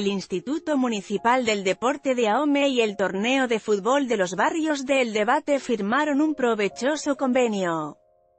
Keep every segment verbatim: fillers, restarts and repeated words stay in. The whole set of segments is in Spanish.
el Instituto Municipal del Deporte de Ahome y el Torneo de Fútbol de los Barrios de El Debate firmaron un provechoso convenio.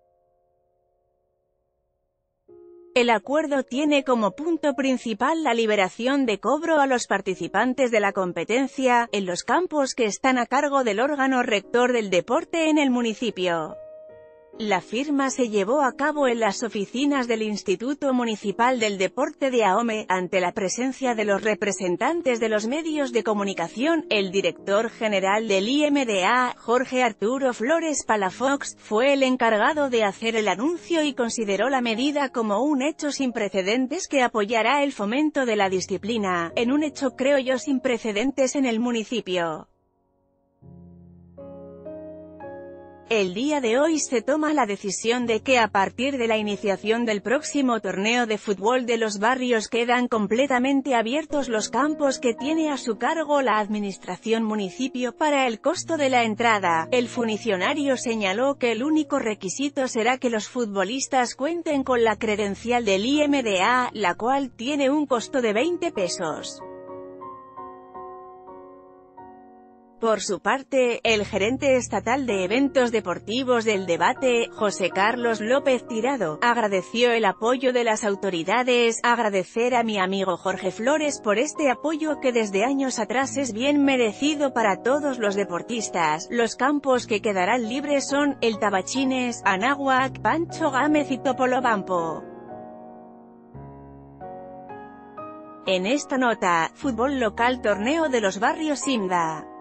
El acuerdo tiene como punto principal la liberación de cobro a los participantes de la competencia, en los campos que están a cargo del órgano rector del deporte en el municipio. La firma se llevó a cabo en las oficinas del Instituto Municipal del Deporte de Ahome, ante la presencia de los representantes de los medios de comunicación. El director general del I M D A, Jorge Arturo Flores Palafox, fue el encargado de hacer el anuncio y consideró la medida como un hecho sin precedentes que apoyará el fomento de la disciplina, en un hecho creo yo sin precedentes en el municipio. El día de hoy se toma la decisión de que a partir de la iniciación del próximo torneo de fútbol de los barrios quedan completamente abiertos los campos que tiene a su cargo la administración municipio para el costo de la entrada. El funcionario señaló que el único requisito será que los futbolistas cuenten con la credencial del I M D A, la cual tiene un costo de veinte pesos. Por su parte, el gerente estatal de eventos deportivos del Debate, José Carlos López Tirado, agradeció el apoyo de las autoridades. Agradecer a mi amigo Jorge Flores por este apoyo que desde años atrás es bien merecido para todos los deportistas. Los campos que quedarán libres son, el Tabachines, Anáhuac, Pancho Gámez y Topolobampo. En esta nota, fútbol local, torneo de los barrios Simda.